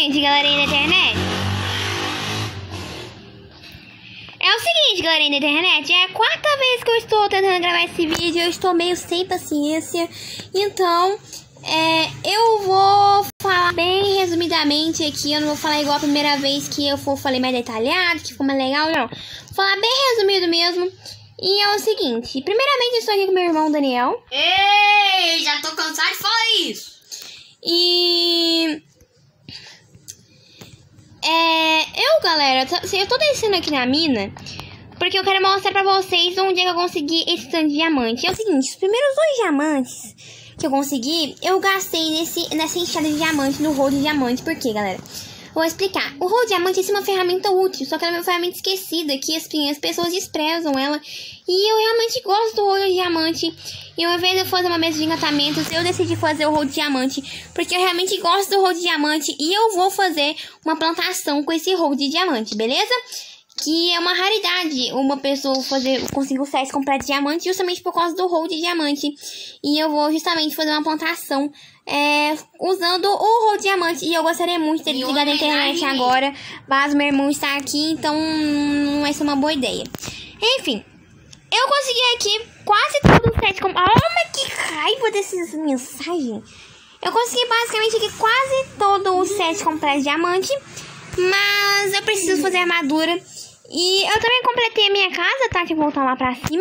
seguinte, galerinha da internet. Galerinha da internet, é a quarta vez que eu estou tentando gravar esse vídeo. Eu estou meio sem paciência. Então, eu vou falar bem resumidamente aqui. Eu não vou falar igual a primeira vez que eu falei mais detalhado, que ficou mais legal, não. Vou falar bem resumido mesmo. E é o seguinte, primeiramente eu estou aqui com meu irmão Daniel. Ei, já tô cansado de falar isso. E... galera, eu tô descendo aqui na mina porque eu quero mostrar pra vocês onde é que eu consegui esse tanto de diamante. É o seguinte, os primeiros 2 diamantes que eu consegui, eu gastei nessa enxada de diamante, no rol de diamante. Por quê, galera? Vou explicar. O rol de diamante é uma ferramenta útil, só que ela é uma ferramenta esquecida, que as pessoas desprezam ela. E eu realmente gosto do rol de diamante. E ao invés de eu fazer uma mesa de encantamentos, eu decidi fazer o rol de diamante, porque eu realmente gosto do rol de diamante. E eu vou fazer uma plantação com esse rol de diamante, beleza? Que é uma raridade uma pessoa conseguir o set completo de diamante, justamente por causa do rol de diamante. E eu vou justamente fazer uma plantação usando o rol de diamante. E eu gostaria muito de ter desligado a internet agora, mas meu irmão está aqui, então não vai ser uma boa ideia. Enfim, eu consegui aqui quase todo o set completo. Olha que raiva dessas mensagens. Eu consegui basicamente aqui quase todo o set completo de diamante, mas eu preciso fazer armadura. E eu também completei a minha casa, tá? Deixa eu voltar lá pra cima.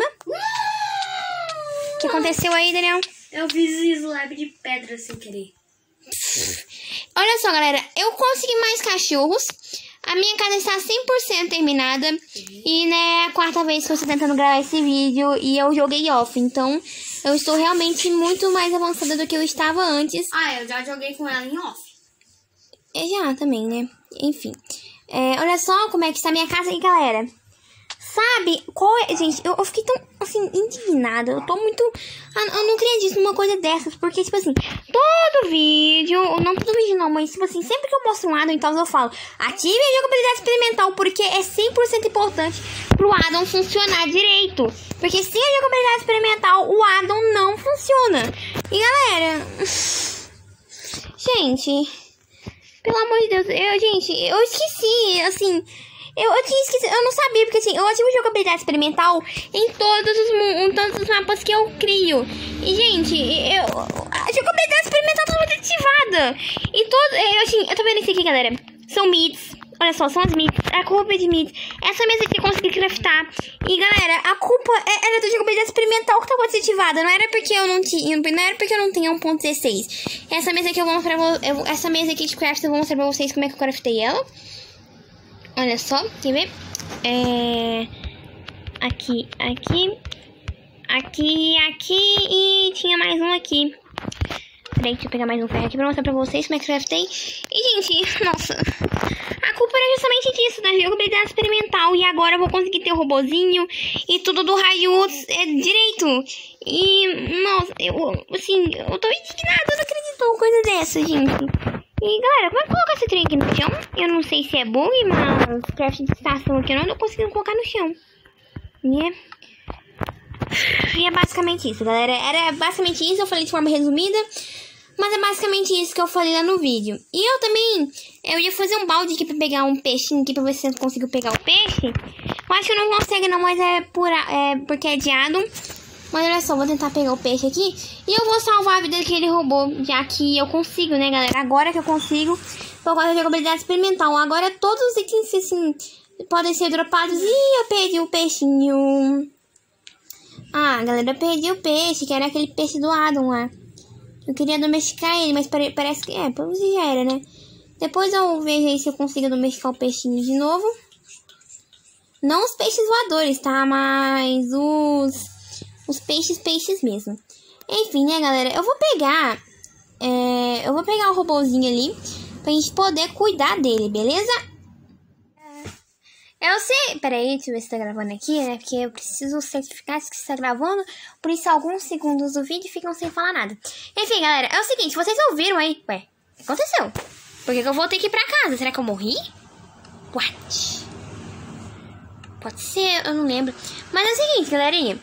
O que aconteceu aí, Daniel? Eu fiz slab de pedra sem querer. Olha só, galera. Eu consegui mais cachorros. A minha casa está 100% terminada. E, né, é a 4ª vez que eu estou tentando gravar esse vídeo. E eu joguei off. Então, eu estou realmente muito mais avançada do que eu estava antes. Ah, eu já joguei com ela em off. Já, também, né? Enfim. Olha só como é que está a minha casa aí, galera. Sabe qual é... Gente, eu fiquei tão, assim, indignada. Eu tô muito... Eu não acredito numa coisa dessas. Porque, tipo assim, todo vídeo... Não todo vídeo não, mas, tipo assim, sempre que eu mostro um addon, então eu falo: ative a jogabilidade experimental, porque é 100% importante pro addon funcionar direito. Porque sem a jogabilidade experimental, o addon não funciona. E, galera... Gente... Pelo amor de Deus, eu esqueci, assim, eu tinha esquecido, eu não sabia, porque assim, eu ativo jogabilidade experimental em todos os mapas que eu crio. E, gente, a jogabilidade experimental tá muito ativada. E eu tô vendo isso aqui, galera, são mids, olha só, são as mids, a culpa é de mids. Essa mesa aqui eu consegui craftar. E, galera, a culpa era da jogabilidade experimental que tava desativada. Não era porque eu não tinha, não era porque eu não tenho 1.16. Essa mesa aqui eu vou mostrar, essa mesa aqui de craft eu vou mostrar pra vocês como é que eu craftei ela. Olha só, quer ver? Aqui e tinha mais um aqui. Peraí, deixa eu pegar mais um ferro aqui pra mostrar pra vocês como é que eu craftei. E, gente, nossa, a culpa era justamente disso, da jogabilidade experimental. E agora eu vou conseguir ter o robozinho e tudo do raio direito. E, nossa, eu tô indignada, eu não acredito numa coisa dessa, gente. E, galera, como é que coloca esse trem aqui no chão? Eu não sei se é bug, mas craft de estação aqui eu não tô conseguindo colocar no chão. E é basicamente isso, galera. Era basicamente isso, eu falei de forma resumida. Mas é basicamente isso que eu falei lá no vídeo. E eu ia fazer um balde aqui pra pegar um peixinho aqui, pra ver se eu consigo pegar o peixe. Eu acho que eu não consigo não, mas porque é de addon. Mas olha só, vou tentar pegar o peixe aqui. E eu vou salvar a vida daquele robô, já que eu consigo, né, galera? Agora que eu consigo, por causa da jogabilidade experimental. Agora todos os itens, assim, podem ser dropados. Ih, eu perdi o peixinho. Ah, galera, eu perdi o peixe, que era aquele peixe do addon lá. Eu queria domesticar ele, mas parece que... pelo menos já era, né? Depois eu vejo aí se eu consigo domesticar o peixinho de novo. Não os peixes voadores, tá? Mas os peixes mesmo. Enfim, né, galera? Eu vou pegar o robozinho ali pra gente poder cuidar dele, beleza? Eu sei... Peraí, deixa eu ver se tá gravando aqui, né? Porque eu preciso certificar se está gravando. Por isso, alguns segundos do vídeo ficam sem falar nada. Enfim, galera, é o seguinte. Vocês ouviram aí? Ué, o que aconteceu? Por que eu vou ter que ir pra casa? Será que eu morri? What? Pode ser, eu não lembro. Mas é o seguinte, galerinha.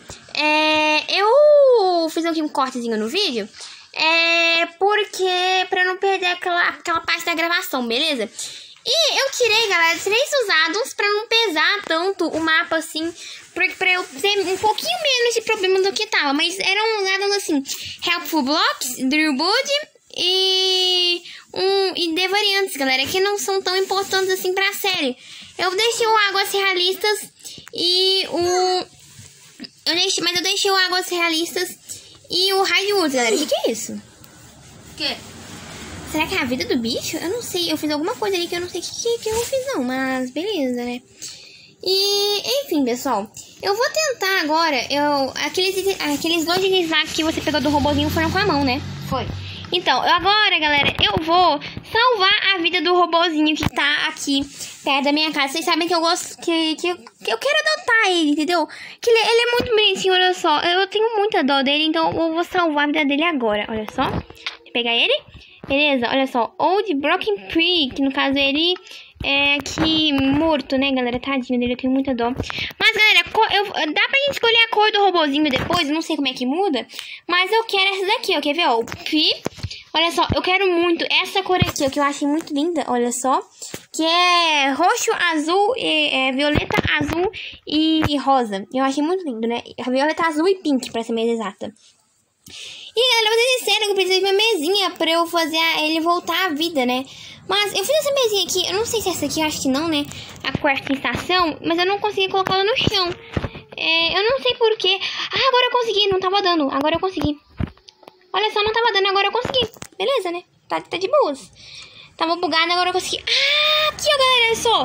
Eu fiz aqui um cortezinho no vídeo. Porque pra não perder aquela parte da da gravação, beleza? E eu tirei, galera, 3 usados pra não pesar tanto o mapa, assim, pra eu ter um pouquinho menos de problema do que tava. Mas eram usados, assim, Helpful Blocks, Drillwood e The Variantes, galera, que não são tão importantes, assim, pra série. Eu deixei o Águas Realistas e Mas eu deixei o Águas Realistas e o Hidewood, galera. O que é isso? O quê? Será que é a vida do bicho? Eu não sei. Eu fiz alguma coisa ali que eu não sei o que eu fiz, não. Mas beleza, né? E, enfim, pessoal. Eu vou tentar agora. Aqueles 2 itens lá que você pegou do robozinho foram com a mão, né? Foi. Então, agora, galera, eu vou salvar a vida do robozinho que tá aqui perto da minha casa. Vocês sabem que eu gosto, que eu quero adotar ele, entendeu? Que ele é muito bonitinho, olha só. Eu tenho muita dó dele, então eu vou salvar a vida dele agora, olha só. Deixa eu pegar ele. Beleza, olha só. Old Broken Tree, que no caso ele é aqui morto, né, galera? Tadinho dele, eu tenho muita dó. Mas, galera, dá pra gente escolher a cor do robozinho depois, eu não sei como é que muda. Mas eu quero essa daqui, ó, quer ver, ó, o P. Olha só, eu quero muito essa cor aqui, ó, que eu achei muito linda, olha só. Que é roxo, azul, violeta, azul e rosa. Eu achei muito lindo, né? Violeta, azul e pink, pra ser mais exata. E, galera, vou ser sincera que eu preciso de uma mesinha pra eu fazer ele voltar à vida, né? Mas eu fiz essa mesinha aqui, eu não sei se essa aqui, eu acho que não, né? A quarta estação, mas eu não consegui colocar ela no chão. Eu não sei porquê. Ah, agora eu consegui, não tava dando, agora eu consegui. Olha só, não tava dando, agora eu consegui. Beleza, né? Tá de boas. Tava bugado, agora eu consegui. Ah, aqui, ó, galera, olha só.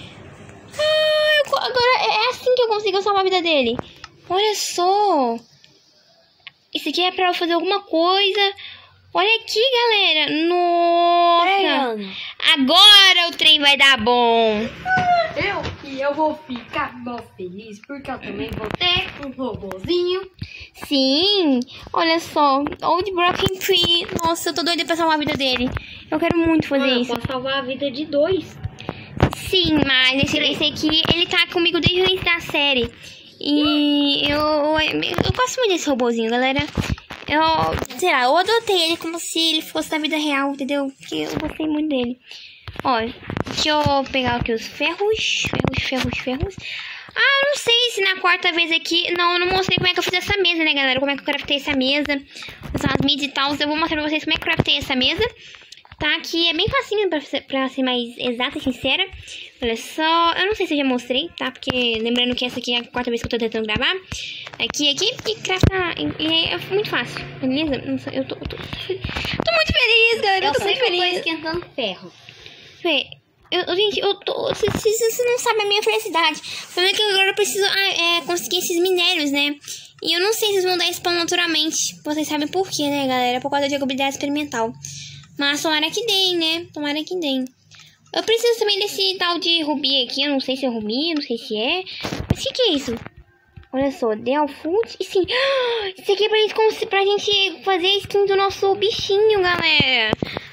Ah, agora é assim que eu consigo salvar a vida dele. Olha só. Isso aqui é pra eu fazer alguma coisa. Olha aqui, galera. Nossa. Agora o trem vai dar bom. Eu vou ficar mó feliz, porque eu também vou ter um robozinho. Sim. Olha só. Old Broken Tree. Nossa, eu tô doida pra salvar a vida dele. Eu quero muito fazer isso. Eu posso salvar a vida de 2. Sim, mas esse aqui, ele tá comigo desde o início da série. E eu gosto muito desse robozinho, galera. Sei lá, eu adotei ele como se ele fosse da vida real, entendeu? Porque eu gostei muito dele. Ó, deixa eu pegar aqui os ferros. Ah, eu não sei se na quarta vez aqui... Não, eu não mostrei como é que eu fiz essa mesa, né, galera? Como é que eu craftei essa mesa. As mídias e tal. Eu vou mostrar pra vocês como é que eu craftei essa mesa. Tá? Que é bem facinho pra ser mais exata e sincera. Olha só. Eu não sei se eu já mostrei, tá? Porque lembrando que essa aqui é a quarta vez que eu tô tentando gravar. Aqui e craftar. E é muito fácil, beleza? Nossa, eu tô muito feliz, galera. Eu tô muito feliz. Eu tô esquentando ferro. Gente, vocês não sabem a minha felicidade. O problema é que agora eu preciso conseguir esses minérios, né? E eu não sei se eles vão dar spawn naturalmente. Vocês sabem por quê, né, galera? Por causa da jogabilidade experimental. Mas tomara que deem, né? Tomara que deem. Eu preciso também desse tal de rubi aqui. Eu não sei se é rubi, não sei se é. Mas o que é isso? Olha só, Del Food. E sim, isso aqui é pra gente fazer a skin do nosso bichinho, galera.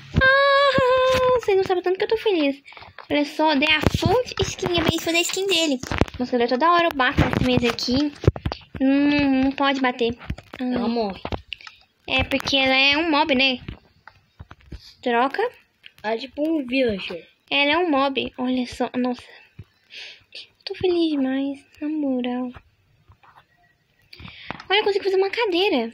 Vocês não sabem tanto que eu tô feliz. Olha só, The Food Skin. É pra gente fazer a skin dele. Nossa, galera, toda hora eu bato nessa mesa aqui. Não pode bater. Ela morre. É porque ela é um mob, né? Troca. Ela é tipo um villager. Ela é um mob. Olha só. Nossa. Tô feliz demais. Na moral. Olha, eu consigo fazer uma cadeira.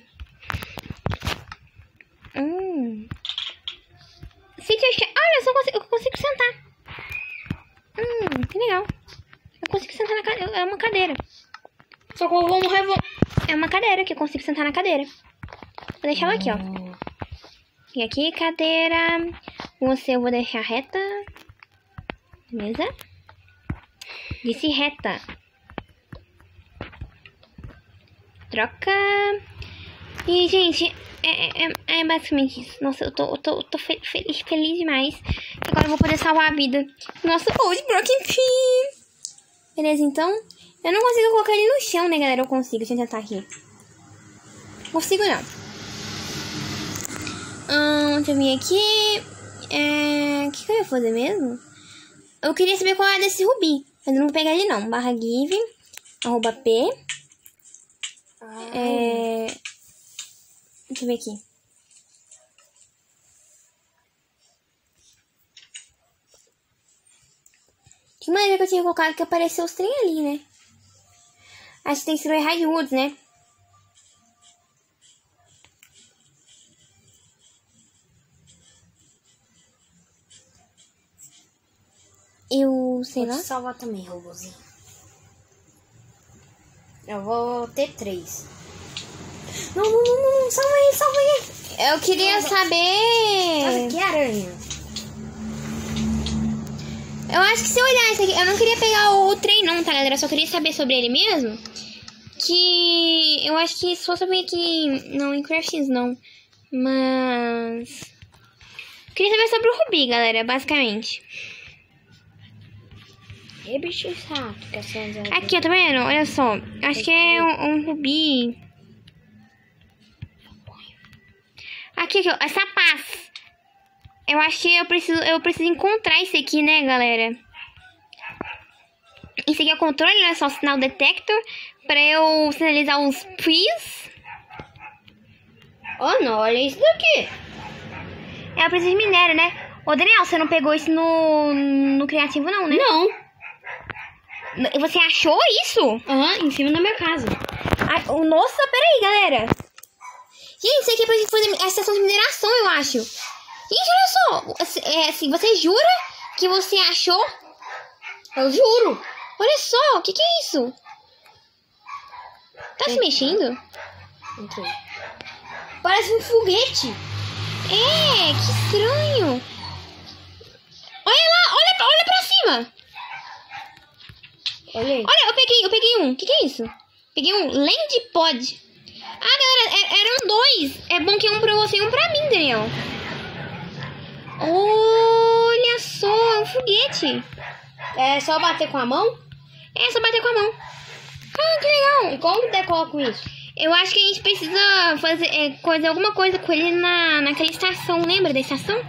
Olha, eu consigo sentar. Que legal. Eu consigo sentar na cadeira. É uma cadeira. Só que eu vou morrer. É uma cadeira que eu consigo sentar na cadeira. Vou deixar ela aqui, ó. E aqui, cadeira. Eu vou deixar reta. Beleza? Disse reta. Troca. E, gente, é basicamente isso. Nossa, eu tô feliz demais. Agora eu vou poder salvar a vida. Nossa, Old Broken Tree. Beleza, então. Eu não consigo colocar ele no chão, né, galera? Eu consigo. Deixa eu tentar aqui. Consigo, não. Deixa eu vir aqui. O que eu ia fazer mesmo? Eu queria saber qual é desse rubi. Mas eu não vou pegar ele, não. Barra give. @p. Deixa eu ver aqui. Que maneira que eu tinha colocado que apareceu os trem ali, né? Acho que tem que ser o Hardwoods, né? Eu sei lá. Vou te salvar também, robôzinho. Eu vou ter 3. Não, salva aí. Eu queria saber... Nossa, que aranha. Eu acho que se eu olhar isso aqui... Eu não queria pegar o trem não, tá, galera? Eu só queria saber sobre ele mesmo. Que... Eu acho que se fosse saber que... Não, em Crafts não. Mas... Eu queria saber sobre o Rubi, galera, basicamente. E bicho chato. Aqui, ó, tá vendo? Olha só. Acho que é um Rubi... Aqui, ó, essa paz. Eu acho que eu preciso encontrar esse aqui, né, galera? Esse aqui é o controle, olha só, o sinal detector. Pra eu sinalizar os trees. Oh, não, olha isso daqui. Eu preciso de minério, né? Ô, Daniel, você não pegou isso no criativo, não, né? Não. Você achou isso? Aham, em cima da minha casa. Ai, nossa, peraí, galera. Gente, isso aqui é pra gente fazer a estação de mineração, eu acho. Gente, olha só. Assim, você jura que você achou? Eu juro. Olha só, o que é isso? Tá se mexendo? Okay. Parece um foguete. É, que estranho. Olha lá, olha pra cima. Olha aí. Olha, eu peguei um. O que é isso? Peguei um Land Pod. Ah, galera, eram 2. É bom que um pra você e um pra mim, Daniel. Olha só, é um foguete. É só bater com a mão? É, só bater com a mão. Ah, que legal. E como que decola com isso? Eu acho que a gente precisa fazer alguma coisa com ele naquela estação. Lembra da estação?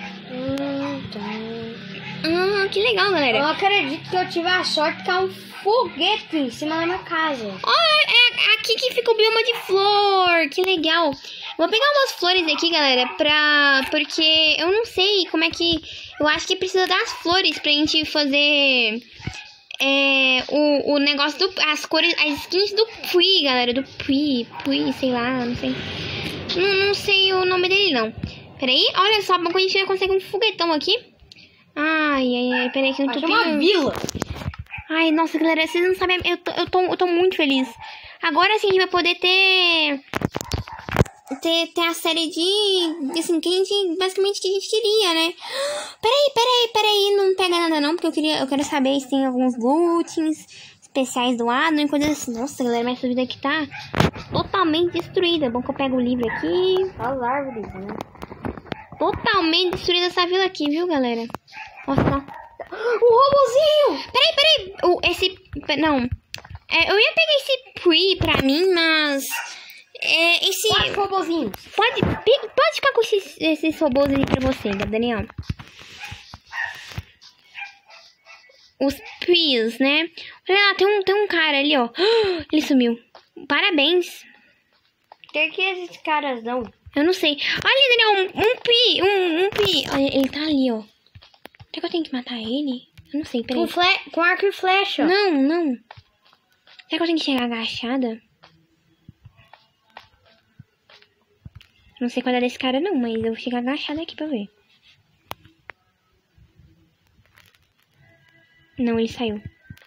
Ah, que legal, galera. Eu não acredito que eu tive a sorte de ficar um foguete em cima da minha casa. Olha, é aqui que fica o bioma de flor. Que legal. Vou pegar umas flores aqui, galera, porque eu não sei como é que... Eu acho que precisa das flores pra gente fazer... o negócio as cores, as skins do Pui, galera. Do Pui, sei lá, não sei. Não sei o nome dele, não. Peraí, olha só, quando a gente já consegue um foguetão aqui. Ai, peraí que eu não tô uma vila. Ai, nossa, galera, vocês não sabem, eu tô muito feliz. Agora sim a gente vai poder ter a série de assim, que a gente, basicamente, que a gente queria, né? Peraí, não pega nada não, porque eu quero saber se tem alguns lootings especiais do Adon e coisas assim. Nossa, galera, minha vida aqui tá totalmente destruída. Bom que eu pego o livro aqui. As árvores, né? Totalmente destruída essa vila aqui, viu, galera? Nossa, o robozinho! Peraí, não. Eu ia pegar esse Pri pra mim, mas... esse... 4 robozinhos. Pode ficar com esses robôs aí pra você, Daniel. Os Pris, né? Olha lá, tem um cara ali, ó. Ele sumiu. Parabéns. O que esses caras dão? Eu não sei. Olha, Daniel, um Pri. Olha, ele tá ali, ó. Será que eu tenho que matar ele? Eu não sei, peraí. Com arco e flecha. Não. Será que eu tenho que chegar agachada? Não sei qual é desse cara não, mas eu vou chegar agachada aqui pra ver. Não, ele saiu.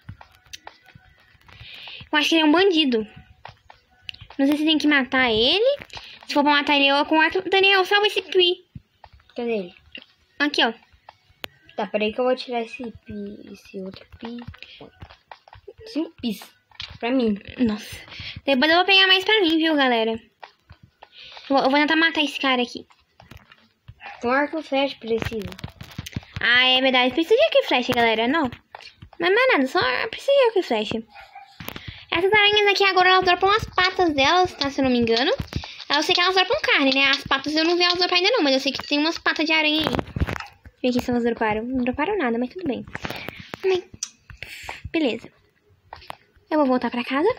Eu acho que ele é um bandido. Não sei se tem que matar ele. Se for pra matar ele, eu com o arco... Daniel, salva esse Pri. Cadê ele? Aqui, ó. Tá, peraí que eu vou tirar esse outro pi. 5 pis. Pra mim. Nossa. Depois eu vou pegar mais pra mim, viu, galera? Eu vou tentar matar esse cara aqui. Com arco e flecha precisa. Ah, é verdade. Precisa de arco e flecha, galera. Não. Mas não é nada. Só precisa de arco e flecha. Essas aranhas aqui agora elas dropam as patas delas, tá? Se eu não me engano. Eu sei que elas dropam carne, né? As patas eu não vi elas dropar ainda não. Mas eu sei que tem umas patas de aranha aí. Vê aqui se elas droparam. Não droparam nada, mas tudo bem. Beleza. Eu vou voltar pra casa.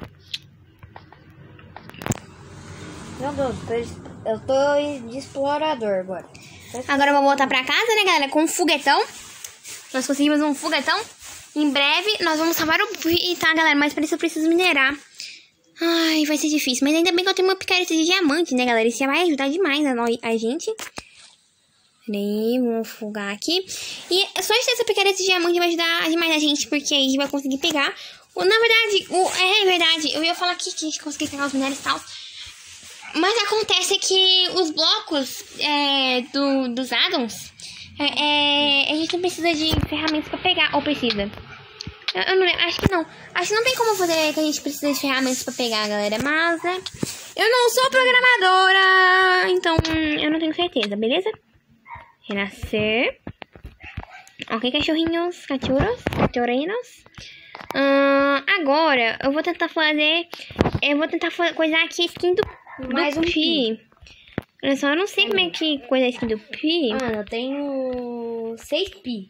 Meu Deus, eu tô de explorador agora. Agora eu vou voltar pra casa, né, galera? Com um foguetão. Nós conseguimos um foguetão. Em breve, nós vamos salvar o Pri, tá, galera? Mas para isso eu preciso minerar. Ai, vai ser difícil. Mas ainda bem que eu tenho uma picareta de diamante, né, galera? Isso já vai ajudar demais a gente. Peraí, vamos afogar aqui. E só de ter essa picareta de diamante vai ajudar demais a gente, porque aí a gente vai conseguir pegar. Na verdade, é verdade, eu ia falar aqui que a gente conseguir pegar os minérios e tal. Mas acontece que os blocos dos addons, a gente não precisa de ferramentas pra pegar, ou precisa? Eu não lembro, acho que não. Acho que não tem como fazer que a gente precisa de ferramentas pra pegar, galera. Mas, eu não sou programadora, então eu não tenho certeza, beleza? Renascer. Ok, cachorrinhos, cachorrinos. Agora, eu vou tentar fazer... coisar aqui a skin do Pi. Olha só, eu não sei como é que coisa a skin do Pi. Mano, eu tenho 6 Pi.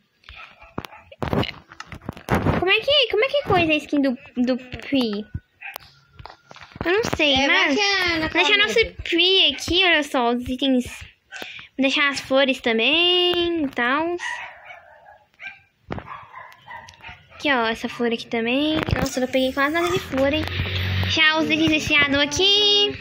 Como é que coisa a skin do Pi? Eu não sei, mas... Vou deixar nosso Pi aqui, olha só, os itens... Vou deixar as flores também e tal. Aqui, ó, essa flor aqui também. Nossa, eu peguei quase nada de flor, hein? Já os itens desse lado aqui.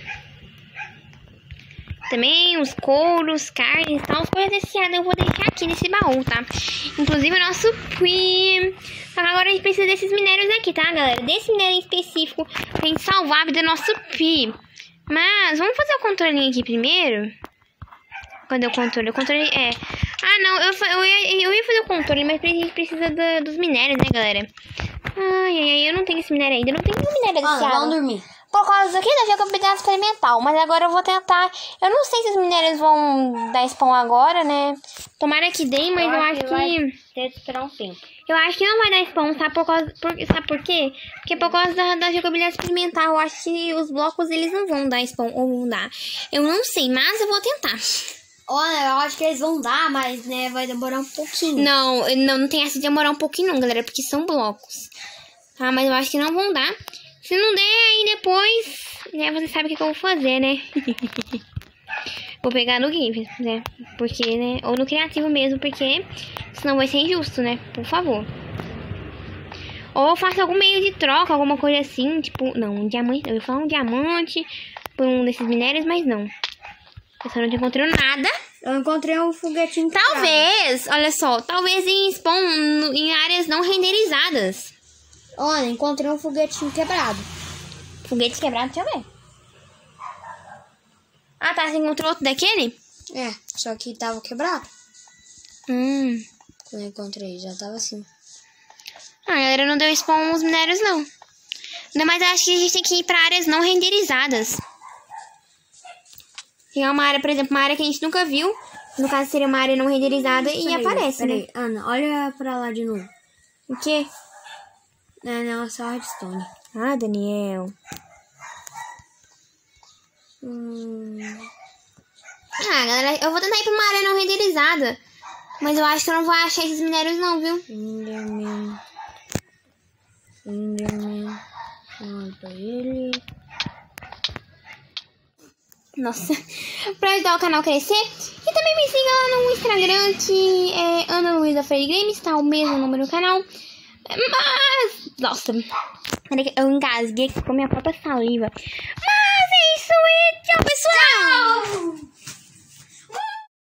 Também os couros, carnes e tal. As coisas desse lado eu vou deixar aqui nesse baú, tá? Inclusive o nosso Pri. Agora a gente precisa desses minérios aqui, tá, galera? Desse minério em específico pra gente salvar a vida do nosso Pri. Mas vamos fazer o controlinho aqui primeiro. Cadê o controle? O controle é... Ah, não, eu ia fazer o controle, mas a gente precisa dos minérios, né, galera? Ai, eu não tenho esse minério ainda. Eu não tenho nenhum minério desse lado. Vamos dormir. Por causa aqui da jogabilidade experimental. Mas agora eu vou tentar... Eu não sei se os minérios vão dar spawn agora, né? Tomara que dê, mas eu acho que... Tem que esperar um tempo. Eu acho que não vai dar spawn, sabe? Sabe por quê? Porque por causa da jogabilidade experimental, eu acho que os blocos, eles não vão dar spawn. Ou vão dar. Eu não sei, mas eu vou tentar. Olha, eu acho que eles vão dar, mas, né, vai demorar um pouquinho. Não tem essa de demorar um pouquinho não, galera, porque são blocos. Tá, mas eu acho que não vão dar. Se não der, aí depois, né, você sabe o que eu vou fazer, né? Vou pegar no game, né, porque, né, ou no criativo mesmo, porque senão vai ser injusto, né, por favor. Ou eu faço algum meio de troca, alguma coisa assim, tipo, não, um diamante, eu ia falar um diamante por um desses minérios, mas não. Eu só não encontrei nada. Eu encontrei um foguetinho Talvez, olha só, talvez em spawn em áreas não renderizadas. Olha, encontrei um foguetinho quebrado. Foguete quebrado, deixa eu ver. Ah, tá, você encontrou outro daquele? É, só que tava quebrado. Quando eu encontrei, já tava assim. Ah, a galera não deu spawn nos minérios, não. Ainda mais acho que a gente tem que ir pra áreas não renderizadas. Pegar uma área, por exemplo, uma área que a gente nunca viu. No caso, seria uma área não renderizada e aparece, né? Ana, olha pra lá de novo. O quê? Não, é só redstone. Ah, Daniel. Ah, galera, eu vou tentar ir pra uma área não renderizada. Mas eu acho que eu não vou achar esses minérios não, viu? Enderman. Olha pra ele. Nossa, pra ajudar o canal a crescer. E também me siga lá no Instagram, que é Ana Luísa Freire Games, tá o mesmo número do canal. Mas, nossa, eu engasguei com a minha própria saliva. Mas é isso e tchau, pessoal! Tchau!